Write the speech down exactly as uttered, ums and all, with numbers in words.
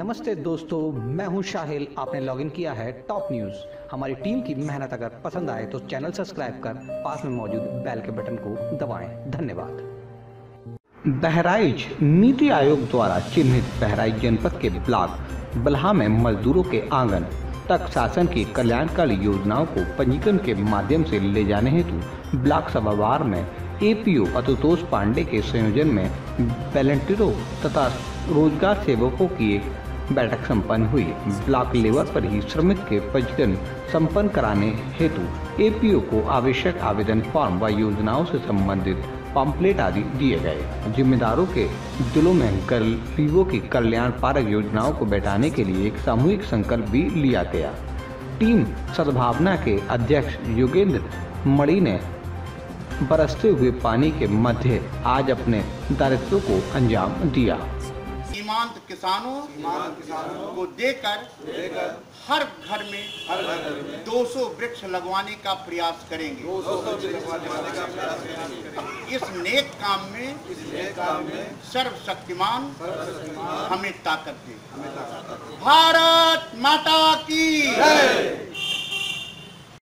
नमस्ते दोस्तों, मैं हूं शाहिल। आपने लॉगिन किया है टॉप न्यूज। हमारी टीम की मेहनत अगर पसंद आए तो चैनल सब्सक्राइब कर पास में मौजूद बेल के बटन को दबाएं। धन्यवाद। बहराइच नीति आयोग द्वारा चिन्हित बहराइच जनपद के ब्लॉक बलहा में मजदूरों के आंगन तक शासन की कल्याणकारी योजनाओं को पंजीकरण के माध्यम से ले जाने हेतु ब्लॉक सभावार में एपीओ आशुतोष पांडे के संयोजन में वॉलंटियरों तथा रोजगार सेवकों की एक बैठक संपन्न हुई। ब्लॉक लेवल पर ही श्रमिक के पंजीकरण संपन्न कराने हेतु एपीओ को आवश्यक आवेदन फॉर्म व योजनाओं से संबंधित पम्पलेट आदि दिए गए। जिम्मेदारों के दिलों में गरीबों की कल्याणकारक योजनाओं को बैठाने के लिए एक सामूहिक संकल्प भी लिया गया। टीम सद्भावना के अध्यक्ष योगेंद्र मणि ने बरसते हुए पानी के मध्य आज अपने दायित्व को अंजाम दिया। सीमांत किसानों, किसानों को देकर, देकर हर घर में, हर घर में दो सौ वृक्ष लगवाने का प्रयास करेंगे। दो सौ वृक्ष लगवाने का प्रयास करेंगे। इस नेक काम में, इस नेक काम में सर्वशक्तिमान हमें ताकत दे। भारत माता की जय।